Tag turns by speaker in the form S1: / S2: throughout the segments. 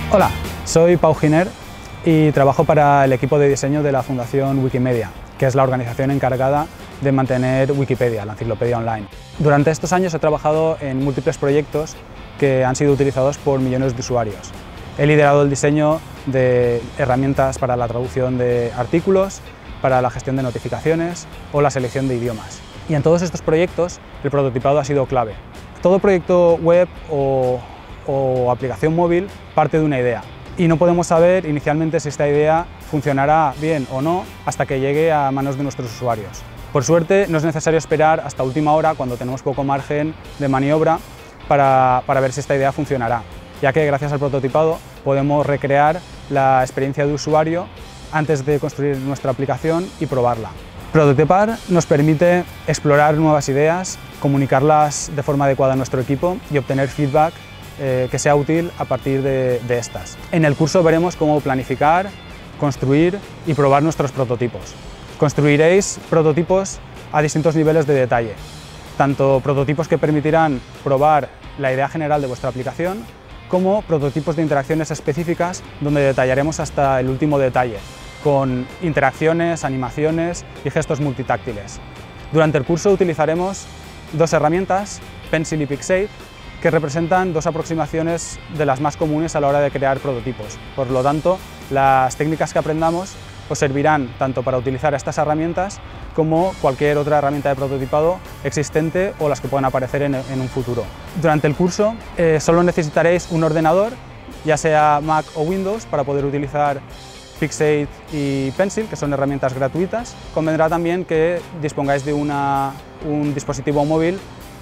S1: Hola, soy Pau Giner y trabajo para el equipo de diseño de la Fundación Wikimedia, que es la organización encargada de mantener Wikipedia, la enciclopedia online. Durante estos años he trabajado en múltiples proyectos que han sido utilizados por millones de usuarios. He liderado el diseño de herramientas para la traducción de artículos, para la gestión de notificaciones o la selección de idiomas. Y en todos estos proyectos el prototipado ha sido clave. Todo proyecto web o aplicación móvil parte de una idea y no podemos saber inicialmente si esta idea funcionará bien o no hasta que llegue a manos de nuestros usuarios. Por suerte no es necesario esperar hasta última hora, cuando tenemos poco margen de maniobra, para ver si esta idea funcionará, ya que gracias al prototipado podemos recrear la experiencia de usuario antes de construir nuestra aplicación y probarla. Prototipar nos permite explorar nuevas ideas, comunicarlas de forma adecuada a nuestro equipo y obtener feedback que sea útil a partir de estas. En el curso veremos cómo planificar, construir y probar nuestros prototipos. Construiréis prototipos a distintos niveles de detalle, tanto prototipos que permitirán probar la idea general de vuestra aplicación, como prototipos de interacciones específicas donde detallaremos hasta el último detalle, con interacciones, animaciones y gestos multitáctiles. Durante el curso utilizaremos dos herramientas, Pencil y Pixate, que representan dos aproximaciones de las más comunes a la hora de crear prototipos. Por lo tanto, las técnicas que aprendamos os servirán tanto para utilizar estas herramientas como cualquier otra herramienta de prototipado existente o las que puedan aparecer en un futuro. Durante el curso solo necesitaréis un ordenador, ya sea Mac o Windows, para poder utilizar Pixate y Pencil, que son herramientas gratuitas. Convendrá también que dispongáis de un dispositivo móvil,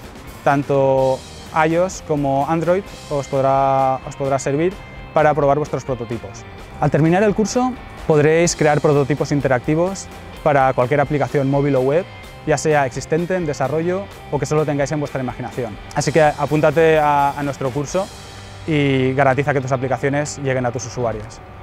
S1: tanto iOS como Android os podrá servir para probar vuestros prototipos. Al terminar el curso podréis crear prototipos interactivos para cualquier aplicación móvil o web, ya sea existente, en desarrollo o que solo tengáis en vuestra imaginación. Así que apúntate a nuestro curso y garantiza que tus aplicaciones lleguen a tus usuarios.